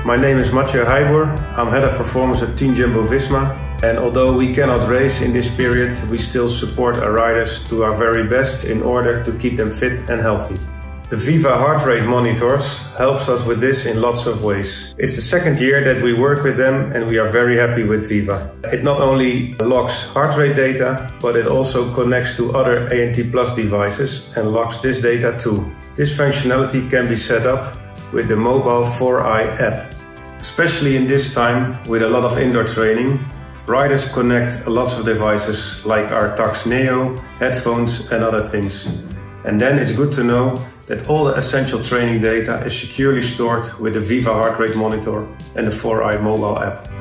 My name is Mathieu Heijboer. I'm head of performance at Team Jumbo-Visma. And although we cannot race in this period, we still support our riders to our very best in order to keep them fit and healthy. The Viva heart rate monitors helps us with this in lots of ways. It's the second year that we work with them and we are very happy with Viva. It not only logs heart rate data, but it also connects to other ANT Plus devices and logs this data too. This functionality can be set up with the mobile 4i app. Especially in this time with a lot of indoor training, riders connect lots of devices like our Tacx Neo, headphones and other things. And then it's good to know that all the essential training data is securely stored with the Viva heart rate monitor and the 4i mobile app.